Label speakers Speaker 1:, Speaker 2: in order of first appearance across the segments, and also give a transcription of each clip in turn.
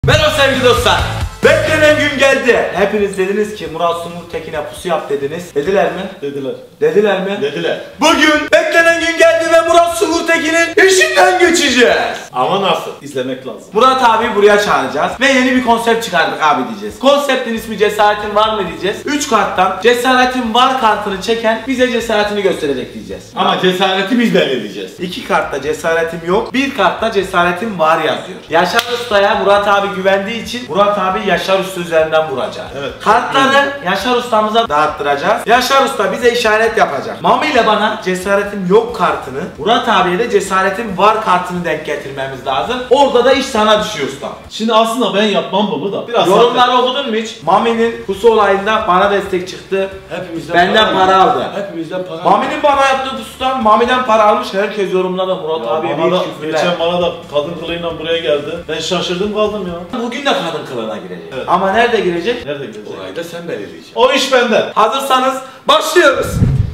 Speaker 1: Merhaba sevgili dostlar. Beklenen gün geldi. Hepiniz dediniz ki Murat Sungur Tekin'e pusu yap dediniz. Dediler mi?
Speaker 2: Dediler.
Speaker 1: Dediler mi?
Speaker 2: Dediler.
Speaker 1: Bugün beklenen gün geldi ve Murat Sungur Tekin'in işinden geçeceğiz.
Speaker 2: Ama nasıl? İzlemek lazım.
Speaker 1: Murat abi buraya çağıracağız ve yeni bir konsept çıkardık abi diyeceğiz. Konseptin ismi cesaretin var mı diyeceğiz. 3 karttan cesaretin var kartını çeken bize cesaretini gösterecek diyeceğiz.
Speaker 2: Ama cesareti biz belirleyeceğiz.
Speaker 1: 2 kartta cesaretim yok, 1 kartta cesaretim var yazıyor. Yaşar Usta'ya Murat abi güvendiği için Murat abi Yaşar Usta üzerinden vuracak.
Speaker 2: Evet.
Speaker 1: Kartları Yaşar Usta'mıza dağıttıracağız. Yaşar Usta bize işaret yapacak. Mami ile bana cesaretim yok kartını, Murat abiye de cesaretim var kartını denk getirmemiz lazım. Orada da iş sana düşüyor usta.
Speaker 2: Şimdi aslında ben yapmam bunu da. Biraz
Speaker 1: Yorumları okudun mu hiç? Mami'nin pusu olayında bana destek çıktı.
Speaker 3: Hepimizden
Speaker 1: Benden para aldı.
Speaker 3: Hepimizden para aldı.
Speaker 1: Mami'nin bana yaptığı pusudan Mami'den para almış. Herkes yorumlarda Murat abiye bir küfürler.
Speaker 2: Geçen bana da kadın kılığıyla buraya geldi. Ben şaşırdım kaldım ya.
Speaker 1: Bugün de kadın kılığına girecek.
Speaker 2: Evet.
Speaker 1: Ama nerede girecek?
Speaker 2: Nerede gelecek?
Speaker 3: Orayı da sen belirleyeceksin.
Speaker 2: O iş bende.
Speaker 1: Hazırsanız başlıyoruz.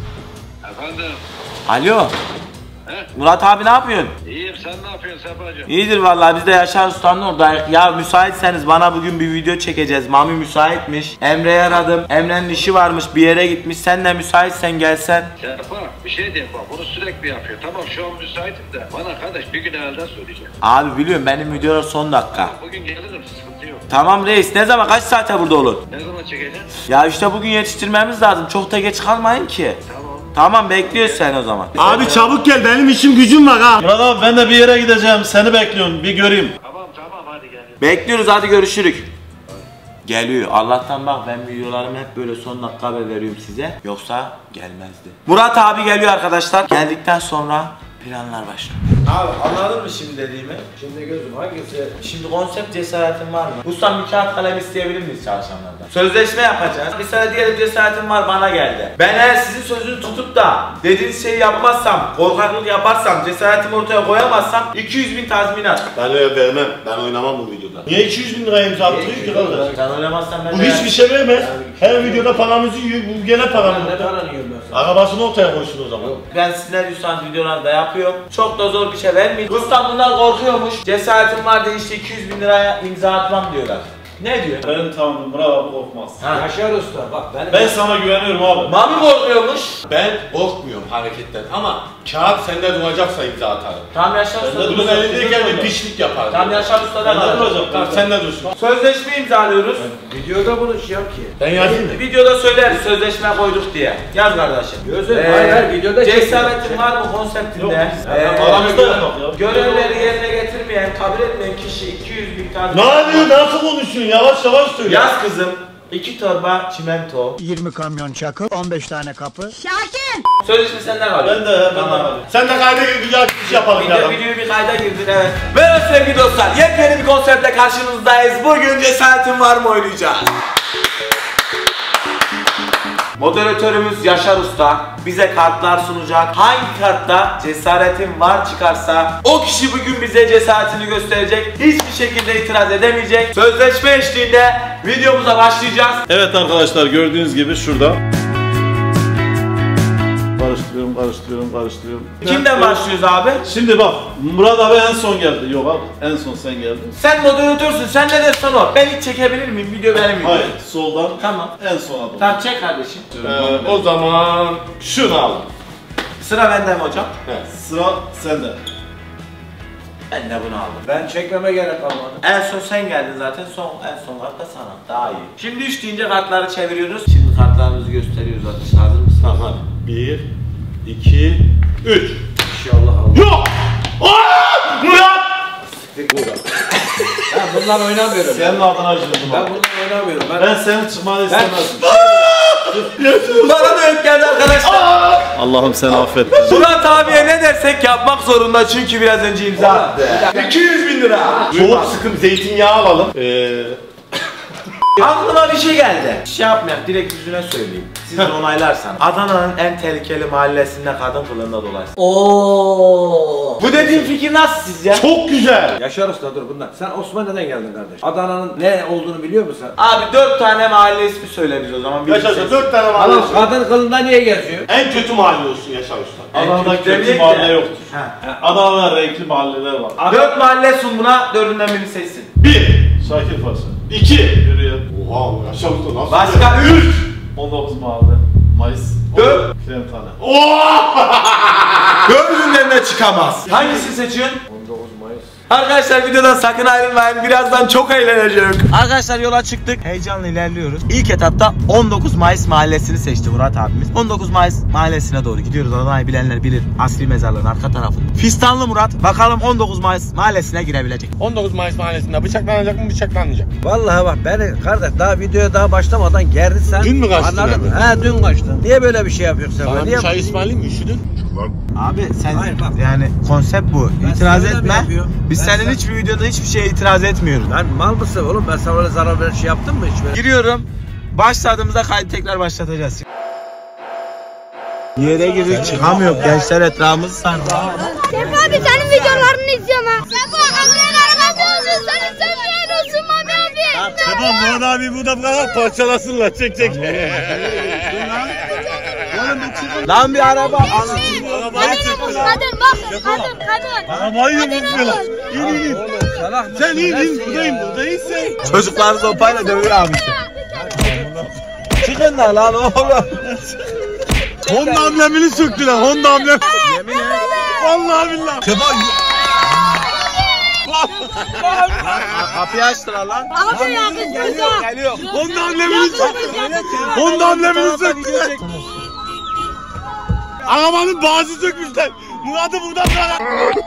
Speaker 4: Efendim?
Speaker 1: Alo.
Speaker 4: He?
Speaker 1: Murat abi ne yapıyorsun?
Speaker 4: İyiyim, sen ne yapıyorsun Sefacığım?
Speaker 1: İyidir vallahi, biz de Yaşar Usta'nın oradayız. Ya müsaitseniz bana bugün bir video çekeceğiz. Mami müsaitmiş. Emre'yi aradım. Emre'nin işi varmış, bir yere gitmiş. Sen de müsaitsen gelsen.
Speaker 4: Sefa, bir şey diyeyim bak, bunu sürekli yapıyor. Tamam şu an müsaitim de bana kardeş bir gün evvelden söyleyeceğim.
Speaker 1: Abi biliyorum benim videolar son dakika.
Speaker 4: Bugün gelirim, sıkıntı yok.
Speaker 1: Tamam reis, ne zaman kaç saate burada olur?
Speaker 4: Ne zaman çekeceksin?
Speaker 1: Ya işte bugün yetiştirmemiz lazım. Çok da geç kalmayın ki.
Speaker 4: Tamam.
Speaker 1: Tamam bekliyoruz sen o zaman.
Speaker 5: Abi çabuk gel, benim işim gücüm var ha.
Speaker 2: Murat abi ben de bir yere gideceğim. Seni bekliyorum. Bir göreyim.
Speaker 4: Tamam hadi gel.
Speaker 1: Bekliyoruz, hadi görüşürük. Geliyor. Allah'tan bak ben videolarımı hep böyle son dakika haber veriyorum size. Yoksa gelmezdi. Murat abi geliyor arkadaşlar. Geldikten sonra planlar başlıyor. Abi anladın mı şimdi dediğimi?
Speaker 3: Şimdi gözüm hangisi?
Speaker 1: Şimdi konsept cesaretin var mı? Ustam bir kağıt kalem isteyebilir miyiz çalışanlardan? Sözleşme yapacağız. Bir sana diyelim cesaretin var bana geldi. Ben eğer sizin sözünü tutup da dediğiniz şeyi yapmazsam, korkaklık yaparsam, cesaretimi ortaya koyamazsam 200.000 tazminat.
Speaker 5: Ben öyle vermem, ben oynamam bu videoda. Niye 200 bin liraya imza attırıyor ki kardeş?
Speaker 1: Sen oynamazsan ben
Speaker 5: Bu hiçbir şey vermez. Her videoda paramızı yiyor, bu gene
Speaker 3: Ben
Speaker 5: paramızı.
Speaker 3: ne paranı yiyorum ben sana?
Speaker 5: Arabasını ortaya koysun o zaman.
Speaker 1: Ben siz ne diyorsanız videolarda yapıyorum. Çok da zor bir şey vermeyin. Ustam bundan korkuyormuş. Cesaretim var diye işte 200.000 liraya imza atmam diyorlar. Ne diyor?
Speaker 2: Benim tamamım. Murat abi korkmaz.
Speaker 1: Ha.
Speaker 3: Yaşar Usta bak
Speaker 2: Ben sana güveniyorum abi.
Speaker 1: Mami korkuyormuş.
Speaker 5: Ben korkmuyorum hareketten ama kağıt sende duracaksa imza atarım.
Speaker 1: Tam Yaşar Usta.
Speaker 2: de
Speaker 5: Bunun elindeyken bir pişlik yaparım.
Speaker 1: Tam Yaşar Usta'da
Speaker 2: Ben de
Speaker 1: kalacak.
Speaker 2: duracağım.
Speaker 5: Tamam sen de dursun.
Speaker 1: Sözleşme imzalıyoruz.
Speaker 3: videoda bunu şey yap ki.
Speaker 5: Ben yazayım mı?
Speaker 1: Videoda söyleriz sözleşme koyduk diye. Yaz kardeşim.
Speaker 3: Gözüm hayır videoda
Speaker 1: cesaretin var mı konseptinde?
Speaker 2: Aramızda yok ya.
Speaker 1: Görevleri yerine getirmeyen, kabul etmeyen kişi 200.000 tane.
Speaker 5: Ne yapıyorsun? Nasıl konuşuyorsun? Yavaş yavaş söyle.
Speaker 1: Yaz kızım. 2 torba çimento.
Speaker 6: 20 kamyon çakı, 15 tane kapı.
Speaker 1: Sözleşme senden kalıyor.
Speaker 2: Ben de
Speaker 1: Tamam.
Speaker 5: Sen de kayda bir güzel bir iş yapalım ya.
Speaker 1: Videoyu bir kayda girdin evet. Merhaba sevgili dostlar. Yepyeni bir konseptle karşınızdayız. Bugün cesaretin var mı oynayacağız. Moderatörümüz Yaşar Usta bize kartlar sunacak. Hangi kartta cesaretin var çıkarsa o kişi bugün bize cesaretini gösterecek. Hiçbir şekilde itiraz edemeyecek. Sözleşme eşliğinde videomuza başlayacağız.
Speaker 2: Evet arkadaşlar gördüğünüz gibi şurada. Karıştırıyorum.
Speaker 1: Kimden başlıyoruz abi?
Speaker 2: Şimdi bak Murat abi en son geldi. Yok abi en son sen geldin.
Speaker 1: Sen moderatörsün. Sen ne dersen o. Ben hiç çekebilir miyim? Video benim videom.
Speaker 2: Hayır soldan
Speaker 1: Tamam.
Speaker 2: en son adım.
Speaker 1: Tamam çek kardeşim.
Speaker 5: O zaman şunu al.
Speaker 1: Sıra bende mi hocam?
Speaker 2: Sıra sende.
Speaker 1: Ben de bunu aldım.
Speaker 3: Ben çekmeme gerek kalmadı.
Speaker 1: En son sen geldin zaten. En son kart da sana. Daha iyi. Şimdi 3 deyince kartları çeviriyoruz. Şimdi kartlarımızı gösteriyoruz arkadaşlar. Hazır mısın?
Speaker 5: Tamam. 1, 2, 3.
Speaker 3: İnşallah Allah.
Speaker 5: Yok! Aa! Murat!
Speaker 3: Ben bundan oynamıyorum.
Speaker 2: Senin adına acıdım
Speaker 3: Ben
Speaker 2: abi.
Speaker 3: bundan oynamıyorum.
Speaker 2: Ben senin çıkmanı istemezdim.
Speaker 1: Bana da geldi arkadaşlar.
Speaker 2: Allah'ım seni affet.
Speaker 1: Murat abiye ne dersek yapmak zorunda çünkü biraz önce imza attı. 200.000 lira.
Speaker 5: Soğuk sıkım zeytinyağı alalım.
Speaker 1: Aklıma bir şey geldi. Şey yapmayayım, direkt yüzüne söyleyeyim. Siz de onaylarsanız. Adana'nın en tehlikeli mahallesinde kadın kılığında dolaysın.
Speaker 3: Oo.
Speaker 1: Bu dediğim fikir nasıl sizce?
Speaker 5: Çok güzel.
Speaker 3: Yaşar Usta dur bundan. Sen Osmanlı'dan geldin kardeş. Adana'nın ne olduğunu biliyor musun?
Speaker 1: Abi 4 tane mahalle ismi söyle biz o zaman.
Speaker 5: Yaşasın 4 tane mahalle.
Speaker 3: Adam kadın kılında niye geziyor?
Speaker 5: En kötü mahalle olsun Yaşar Usta.
Speaker 2: Adana'da kötü
Speaker 1: demeyek
Speaker 2: mahalle
Speaker 1: de.
Speaker 2: yoktur.
Speaker 1: Ha.
Speaker 2: Adana'da renkli mahalleler var.
Speaker 1: 4 mahalle sun buna, 4'ünden birini seçsin.
Speaker 5: 1.
Speaker 2: Şakir Paşa. 2. Hürriyet.
Speaker 5: Oha yaşamda nasıl?
Speaker 1: Başka 3.
Speaker 2: 19 Mahalle. Mayıs.
Speaker 1: 4.
Speaker 2: Filementane.
Speaker 1: Dördünden de çıkamaz. Hangisini seçiyorsun?
Speaker 3: 19 Mayıs.
Speaker 1: Arkadaşlar videodan sakın ayrılmayın. Birazdan çok eğleneceğiz. Arkadaşlar yola çıktık. Heyecanla ilerliyoruz. İlk etapta 19 Mayıs mahallesini seçti Murat abimiz. 19 Mayıs mahallesine doğru gidiyoruz. Adana'yı bilenler bilir. Asri mezarlığın arka tarafında. Fistanlı Murat. Bakalım 19 Mayıs mahallesine girebilecek.
Speaker 5: 19 Mayıs mahallesinde bıçaklanacak mı bıçaklanmayacak?
Speaker 3: Vallahi bak beni kardeş daha videoya daha başlamadan gerdi sen.
Speaker 5: Dün mü kaçtın
Speaker 3: Anladın mı?
Speaker 5: abi?
Speaker 3: He dün kaçtın. Niye böyle bir şey yapıyorsun sen?
Speaker 5: Sana
Speaker 3: Niye?
Speaker 5: bir çay ısmarlayayım mı? Üşüdün?
Speaker 1: Abi sen
Speaker 3: Hayır, bak.
Speaker 1: yani konsept bu.
Speaker 3: Ben
Speaker 1: İtiraz
Speaker 3: sana öyle mi
Speaker 1: etme.
Speaker 3: yapıyorum?
Speaker 1: Biz
Speaker 3: Ben
Speaker 1: senin
Speaker 3: sana-
Speaker 1: hiçbir videoda hiçbir şeye itiraz etmiyoruz.
Speaker 3: Lan mal mısın oğlum? Ben sana öyle zarar veren şey yaptım mı hiç böyle?
Speaker 1: Giriyorum. Başladığımızda kaydı tekrar başlatacağız. Yere girdik çıkamıyor. Gençler etrafımızı sardı.
Speaker 7: Sefa abi senin videolarını izliyorum ha. Sefa abiler arabada olsun seni sevmiyorsun Mami abi.
Speaker 5: Tamam Murat abi burada bırak parçalasınlar çek.
Speaker 1: Lan bir araba.
Speaker 5: Arabayı çektiler.
Speaker 7: Kadın bak kadın.
Speaker 5: Arabayı yumrukluyorlar. İn.
Speaker 3: Oğlum salak mısın?
Speaker 5: Sen in buradayım sen.
Speaker 1: Çocukları sopayla dövüyor abi. Çıkın da lan oğlum.
Speaker 5: Honda amblemini söktüler. Honda amblem.
Speaker 1: Yemin et.
Speaker 5: Vallahi billahi.
Speaker 1: Kapıyı açtılar lan.
Speaker 7: Abi ya kız
Speaker 1: Geliyor.
Speaker 5: Honda amblemini söktüler. Honda amblemini söktüler. Arabanın bazı sökmüşler. Murat'ı buradan bırak.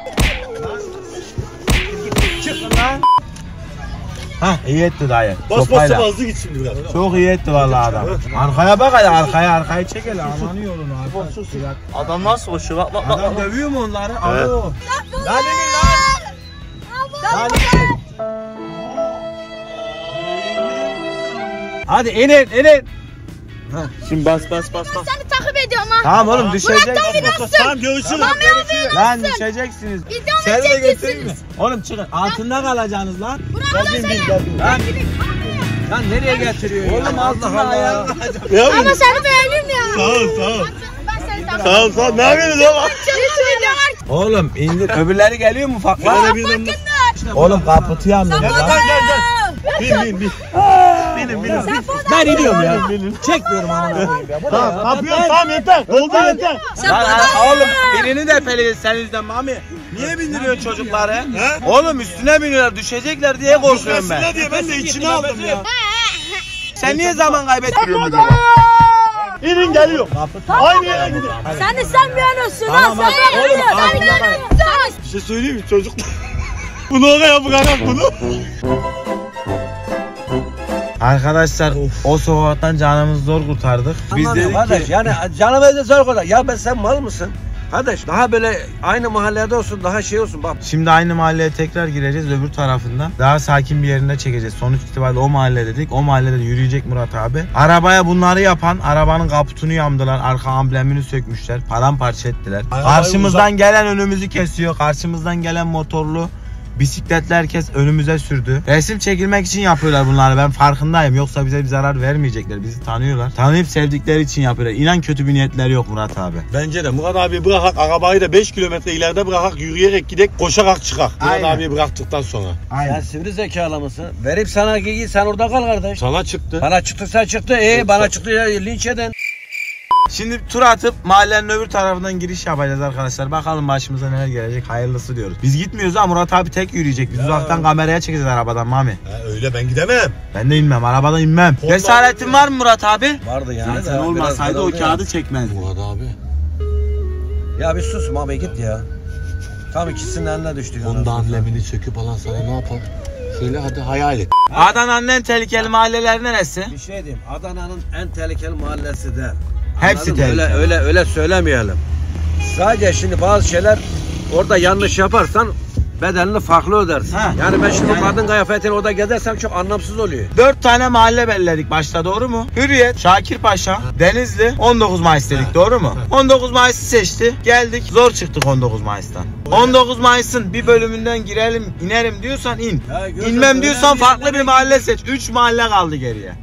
Speaker 1: Çıkın lan. Hah iyi etti dayı.
Speaker 5: Bas
Speaker 1: Sopayla.
Speaker 5: hızlı git şimdi biraz.
Speaker 1: Çok iyi etti vallahi adam. Arkaya bak hadi arkaya çek hele amanı yolunu.
Speaker 2: Adam nasıl koşuyor? Bak bak
Speaker 1: Adam dövüyor mu onları?
Speaker 5: Evet.
Speaker 1: Alo. Lan inin lan. Lan inin. Hadi inin.
Speaker 2: Şimdi bas.
Speaker 7: Seni takip ediyorum ha.
Speaker 1: Tamam oğlum düşecek.
Speaker 7: Murat abi nasılsın?
Speaker 5: Tamam görüşürüz.
Speaker 7: Mami abi
Speaker 1: Lan düşeceksiniz.
Speaker 7: Videomu
Speaker 1: Sen de
Speaker 7: çekeceksiniz.
Speaker 1: getireyim mi? Oğlum çıkın. Altında kalacaksınız lan.
Speaker 7: Burak abi seni.
Speaker 3: Lan nereye getiriyor ya?
Speaker 1: Oğlum altında ayağını kalacaksın.
Speaker 5: Ne
Speaker 7: Ama
Speaker 5: yapıyorsun?
Speaker 7: seni beğeniyorum ya.
Speaker 5: Sağ ol.
Speaker 7: Ben seni takip
Speaker 5: Sağ ol. Ne yapıyorsunuz oğlum?
Speaker 1: Oğlum indir. Öbürleri geliyor mu ufaklar?
Speaker 5: Bana bir de
Speaker 1: Oğlum kaputu yandı.
Speaker 5: Bin.
Speaker 3: Ben iniyorum ya. Çekmiyorum amına koyayım ya. Bu ne ya?
Speaker 5: Tamam yeter. Oldu yeter.
Speaker 1: Lan oğlum birini de peleyin sen yüzden Mami. Niye bindiriyorsun çocukları?
Speaker 5: He?
Speaker 1: Oğlum üstüne biniyorlar düşecekler diye korkuyorum ben.
Speaker 5: Düşmesinler diye ben de içine aldım ya.
Speaker 1: Sen niye zaman kaybediyorsun?
Speaker 5: İnin geliyor. Aynı yere gidiyor.
Speaker 7: Seni sevmiyorsun
Speaker 1: Tamam,
Speaker 7: ha. Sen
Speaker 1: oğlum,
Speaker 7: sevmiyorsun.
Speaker 5: Bir şey söyleyeyim mi çocuk? Bunu oraya bırakak bunu.
Speaker 1: Arkadaşlar o sokaktan canımızı zor kurtardık. Biz
Speaker 3: Anladın
Speaker 1: dedik
Speaker 3: mı kardeş
Speaker 1: ki
Speaker 3: yani canımızda zor kadar. Ya ben sen mal mısın? Kardeş daha böyle aynı mahallede olsun daha şey olsun bak.
Speaker 1: şimdi aynı mahalleye tekrar gireceğiz öbür tarafından. Daha sakin bir yerinde çekeceğiz. Sonuç itibariyle o mahalle dedik. O mahallede de yürüyecek Murat abi. Arabaya bunları yapan arabanın kaputunu yamdılar. Arka amblemini sökmüşler. Paramparça ettiler. Karşımızdan gelen önümüzü kesiyor. Karşımızdan gelen motorlu bisikletli herkes önümüze sürdü. Resim çekilmek için yapıyorlar bunları. Ben farkındayım. Yoksa bize bir zarar vermeyecekler. Bizi tanıyorlar. Tanıyıp sevdikleri için yapıyorlar. İnan kötü bir niyetleri yok Murat abi.
Speaker 5: Bence de Murat abi bırakak arabayı da 5 kilometre ileride bırakak yürüyerek gidek koşarak çıkak. Murat
Speaker 1: Aynen.
Speaker 5: abi bıraktıktan sonra.
Speaker 3: Sen sivri zekalı mısın? Verip sana giy sen orada kal kardeş.
Speaker 5: Sana çıktı.
Speaker 3: Bana çıktıysa çıktı. Bana çıktı ya linç edin.
Speaker 1: Şimdi tur atıp mahallenin öbür tarafından giriş yapacağız arkadaşlar. Bakalım başımıza neler gelecek. Hayırlısı diyoruz. Biz gitmiyoruz ama Murat abi tek yürüyecek. Biz uzaktan kameraya çekeceğiz arabadan Mami.
Speaker 5: Öyle ben gidemem.
Speaker 1: Ben de inmem. Arabadan inmem. Cesaretin var mı Murat abi?
Speaker 3: Vardı yani.
Speaker 1: Zaten olmasaydı o kağıdı çekmezdi.
Speaker 5: Murat abi.
Speaker 3: Ya bir sus Mami git ya. Tam ikisinin eline düştük.
Speaker 5: Honda amblemini söküp alan sana ne yapar? Şöyle hadi hayal et.
Speaker 1: Adana'nın en tehlikeli mahalleleri neresi?
Speaker 3: Bir şey diyeyim. Adana'nın en tehlikeli mahallesi der.
Speaker 1: Hepsi
Speaker 3: Anladın mı?
Speaker 1: tehlikeli.
Speaker 3: Öyle söylemeyelim. Sadece şimdi bazı şeyler orada yanlış yaparsan bedelini farklı ödersin.
Speaker 1: Ha.
Speaker 3: Yani ben şimdi kadın kıyafetini orada gezersem çok anlamsız oluyor.
Speaker 1: 4 tane mahalle belirledik başta, doğru mu? Hürriyet, Şakirpaşa, Denizli, 19 Mayıs dedik, doğru mu? 19 Mayıs'ı seçti. Geldik. Zor çıktık 19 Mayıs'tan. 19 Mayıs'ın bir bölümünden girelim, inerim diyorsan in.
Speaker 3: Ya gözüm,
Speaker 1: İnmem diyorsan
Speaker 3: önemli
Speaker 1: farklı
Speaker 3: yerlere
Speaker 1: bir mahalle seç. 3 mahalle kaldı geriye.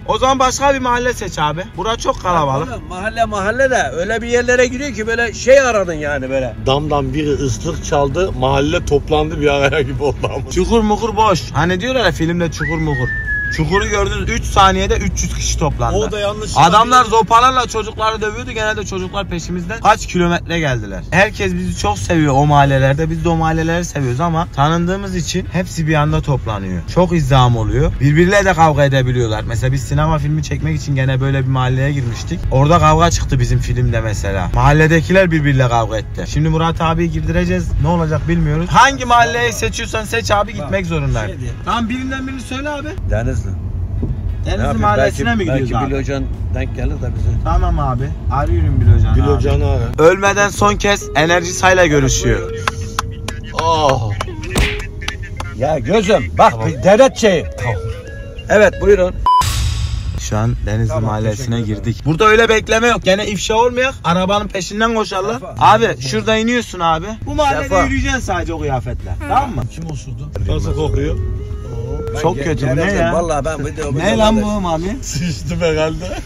Speaker 1: O zaman başka bir mahalle seç abi. Bura çok kalabalık.
Speaker 3: Oğlum, mahalle de öyle bir yerlere giriyor ki böyle şey aradın yani böyle.
Speaker 5: Damdan biri ıslık çaldı, mahalle toplandı bir araya gibi oldu ama.
Speaker 1: Çukur mukur boş. Hani diyorlar ya filmde çukur mukur. Çukuru gördünüz 3 saniyede 300 kişi toplandı.
Speaker 5: O da yanlış.
Speaker 1: Adamlar zopalarla çocukları dövüyordu. Genelde çocuklar peşimizden kaç kilometre geldiler. Herkes bizi çok seviyor o mahallelerde. Biz de o mahalleleri seviyoruz ama tanındığımız için hepsi bir anda toplanıyor. Çok izdiham oluyor. Birbirleriyle de kavga edebiliyorlar. Mesela biz sinema filmi çekmek için gene böyle bir mahalleye girmiştik. Orada kavga çıktı bizim filmde mesela. Mahalledekiler birbiriyle kavga etti. Şimdi Murat abiyi girdireceğiz. Ne olacak bilmiyoruz. Hangi mahalleyi seçiyorsan seç abi, gitmek zorundayım. Tamam, birinden birini söyle abi.
Speaker 3: Denizli.
Speaker 1: Denizli mahallesine mi gidiyoruz
Speaker 3: belki
Speaker 1: abi?
Speaker 3: Bilal Hocan denk gelir de bize.
Speaker 1: Tamam abi. Arıyorum Bilal Hocan'ı.
Speaker 5: Bilal Hocan'ı ara.
Speaker 1: Ölmeden son kez Enerji Say'la görüşüyor.
Speaker 5: Oh.
Speaker 3: Ya gözüm bak devlet şeyi. Evet buyurun.
Speaker 1: Şu an Denizli mahallesine girdik. Burada öyle bekleme yok. Gene ifşa olmayak. Arabanın peşinden koşarlar. Abi şurada iniyorsun abi. Bu mahallede yürüyeceksin sadece o kıyafetle. Tamam mı?
Speaker 5: Kim osurdu? Nasıl kokuyor?
Speaker 1: Çok kötü. Bu ne ya?
Speaker 3: Vallahi ben
Speaker 1: Ne lan bu mami?
Speaker 5: Sıçtım herhalde.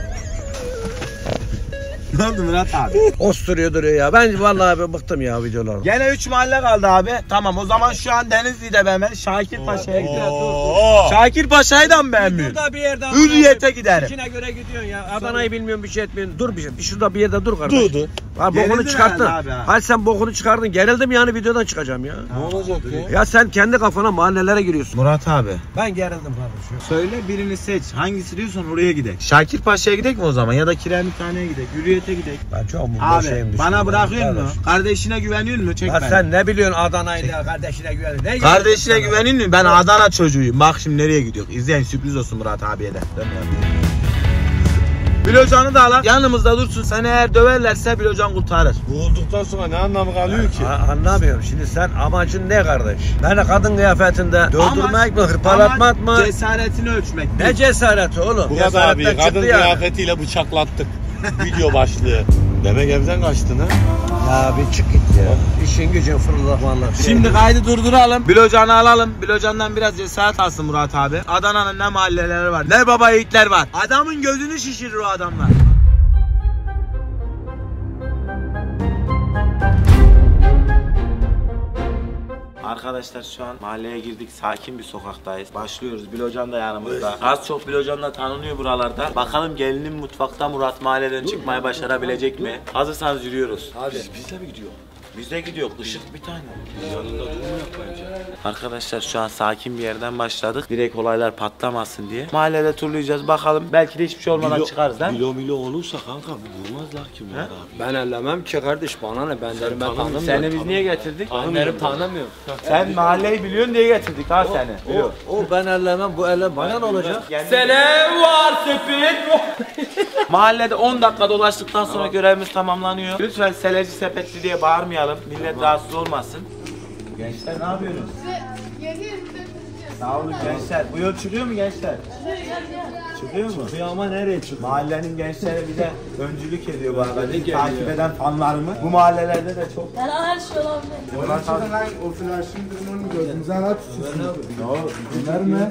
Speaker 1: Ne oldu Murat abi?
Speaker 3: Osturuyor duruyor ya. Ben vallahi abi bıktım ya videolardan.
Speaker 1: Gene 3 mahalle kaldı abi. Tamam, o zaman şu an Denizli'de ben Şakir Paşa'ya gidiyorum. Şakir Paşa'yı da mı beğenmiyorsun?
Speaker 3: Burada bir yerde
Speaker 1: Hürriyete giderim.
Speaker 3: İçine göre gidiyorsun ya. Adana'yı bilmiyorum, bir şey etmiyorsun. Dur bir şey. Şurada bir yerde dur kardeş.
Speaker 5: Durdu.
Speaker 3: Ha, bokunu
Speaker 1: Gerildin
Speaker 3: çıkarttın.
Speaker 1: herhalde abi.
Speaker 3: Hayır sen bokunu çıkardın. Gerildim yani, videodan çıkacağım ya.
Speaker 5: Ne olacak ya?
Speaker 3: Ya sen kendi kafana mahallelere giriyorsun.
Speaker 1: Murat abi,
Speaker 3: Ben gerildim kardeşim.
Speaker 1: söyle birini seç. Hangisi diyorsan oraya gidelim. Şakir Paşa'ya gidelim mi o zaman? Ya da Kiremithane'ye gidelim. Hürriyete gidelim.
Speaker 3: Ben çok mutlu
Speaker 1: Abi
Speaker 3: şeyim.
Speaker 1: bana bırakıyor mu? Kardeşine güveniyor mu? Çek
Speaker 3: Ya
Speaker 1: beni.
Speaker 3: sen ne biliyorsun Adana'yla kardeşine güveniyorsun?
Speaker 1: Kardeşine güveniyor mu? Ben Adana çocuğuyum. Bak şimdi nereye gidiyor? İzleyin, sürpriz olsun Murat abiye de. Bilal Hoca'nı da al. Yanımızda dursun. Seni eğer döverlerse Bilal Hoca'nı kurtarır.
Speaker 5: Vurulduktan sonra ne anlamı kalıyor ki?
Speaker 3: Anlamıyorum. Şimdi sen amacın ne kardeş? Beni kadın kıyafetinde döldürmek mi, hırpalatmak mı?
Speaker 1: Cesaretini ölçmek.
Speaker 3: Ne cesareti oğlum?
Speaker 5: Murat abi
Speaker 3: Cesaretten
Speaker 5: kadın
Speaker 3: çıktı yani.
Speaker 5: kıyafetiyle bıçaklattık. Video başlığı. Demek evden kaçtın ha?
Speaker 3: Ya bir çık git ya. İşin gücün fırlamak vallahi.
Speaker 1: Şimdi kaydı durduralım. Bilal Hoca'nı alalım. Bilal Hoca'ndan biraz cesaret alsın Murat abi. Adana'nın ne mahalleleri var, ne baba yiğitler var. Adamın gözünü şişirir o adamlar. Arkadaşlar şu an mahalleye girdik. Sakin bir sokaktayız. Başlıyoruz. Bilal Hocam da yanımızda. Az çok Bilal Hocam da tanınıyor buralarda. Bakalım gelinin mutfakta Murat mahalleden çıkmayı başarabilecek mi? Hazırsanız yürüyoruz. Hadi. Biz de mi gidiyor? Biz de gidiyor. Işık bir tane. Yanında durmuyor bence. Arkadaşlar şu an sakin bir yerden başladık. Direkt olaylar patlamasın diye. Mahallede turlayacağız. Bakalım. Belki de hiçbir şey olmadan çıkarız değil mi?
Speaker 5: Milo olursa kanka vurmazlar ki Murat abi.
Speaker 8: Ben ellemem ki kardeş, bana ne, ben tanımıyorum.
Speaker 1: Seni biz niye getirdik?
Speaker 8: Ben tanımıyorum.
Speaker 1: Sen mahalleyi biliyorsun diye getirdik ha seni. Biliyor.
Speaker 3: O ben ellemem, bu ellem bana ne olacak?
Speaker 1: Sene var sepet. Mahallede 10 dakika dolaştıktan sonra görevimiz tamamlanıyor. Lütfen seleci sepetli diye bağırmayalım. Millet rahatsız olmasın. Gençler ne yapıyorsunuz? Sağ olun gençler. Bu yol çıkıyor mu gençler? Çıkıyor mu? Çıkıyor ama nereye çıkıyor? Mahallenin gençleri bize öncülük ediyor bu arada. Bizi takip eden fanlarımı. Bu mahallelerde de çok.
Speaker 7: Her şey olabilir.
Speaker 6: O flaşın durumunu gözümüze anlatıyorsun. Ne oldu? Döner mi?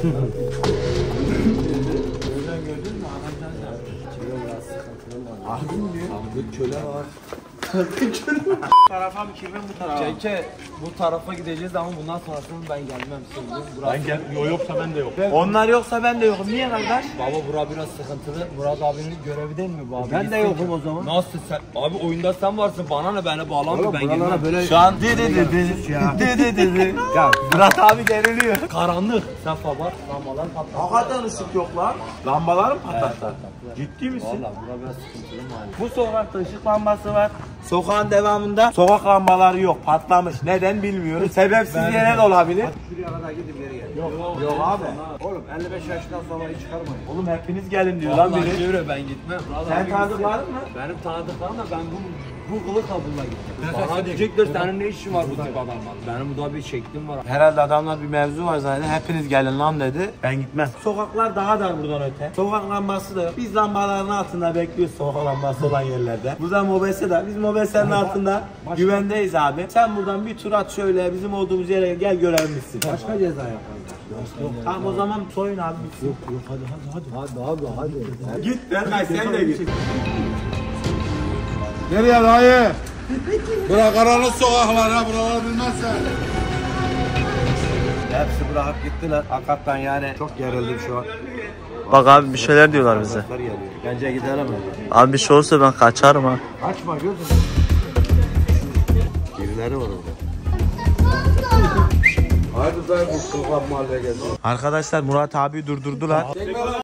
Speaker 1: Tarafa mı kirven bu tarafa?
Speaker 8: Çeke, bu tarafa gideceğiz ama bundan sonrasını ben gelmem.
Speaker 5: Ben gel, yoksa ben de yok.
Speaker 1: Onlar yoksa ben de yokum. Niye kardeş?
Speaker 8: Baba bura biraz sıkıntılı. Murat abinin görevi değil mi bu abi?
Speaker 3: Ben de yokum o zaman.
Speaker 8: Nasıl sen? Abi oyunda sen varsın, bana ne, beni bağlamıyor, ben gelmem.
Speaker 1: Şu an dedi. Ya Murat abi geriliyor.
Speaker 8: Karanlık. Sefa bak, lambalar patladı.
Speaker 1: Hakikaten ışık yok lan. Lambaları mı patlattılar? Ciddi misin?
Speaker 8: Valla bura biraz sıkıntılı mahalle.
Speaker 1: Bu sokakta ışık lambası var. Sokağın devamında sokak lambaları yok. Patlamış. Neden bilmiyoruz. Sebepsiz yere de olabilir.
Speaker 3: Şuraya kadar gidip geri gel.
Speaker 1: Yok abi.
Speaker 3: Oğlum 55 yaşından sonra hiç çıkarmayın.
Speaker 1: Oğlum hepiniz gelin diyor lan
Speaker 8: Vallahi
Speaker 1: biri.
Speaker 8: diyor ben gitmem.
Speaker 1: Sen tanıdıkların mı?
Speaker 8: Benim tanıdıklarım da ben bu kılık kabuğuna gittim. Bana diyecekler senin ne işin var bu tip adamlarla. Benim burada bir şeklim var.
Speaker 1: Herhalde adamlar bir mevzu var zaten. Hepiniz gelin lan dedi. Ben gitmem. Sokaklar daha dar buradan öte. Sokak lambası da yok. Biz lambaların altında bekliyoruz sokak lambası olan yerlerde. Burada mobese de. Biz mobesenin altında güvendeyiz abi. Sen buradan bir tur at şöyle bizim olduğumuz yere gel, görevimizsin.
Speaker 3: Başka ceza yaparlar.
Speaker 1: Tamam o zaman soyun abi.
Speaker 6: Yok hadi.
Speaker 1: Git Berkay sen de git.
Speaker 6: Nereye dayı? Bırak karanlık sokaklar ha buraları bilmezsen.
Speaker 3: Hepsi bırakıp gittiler. Hakikaten yani çok gerildim şu an.
Speaker 9: Bak abi bir şeyler diyorlar bize.
Speaker 3: Bence gidelim.
Speaker 9: Abi bir şey olursa ben kaçarım ha.
Speaker 3: Kaçma gözüm. Birileri var orada. Haydi dayı bu sokak mahalleye geldi.
Speaker 1: Arkadaşlar Murat abi durdurdular.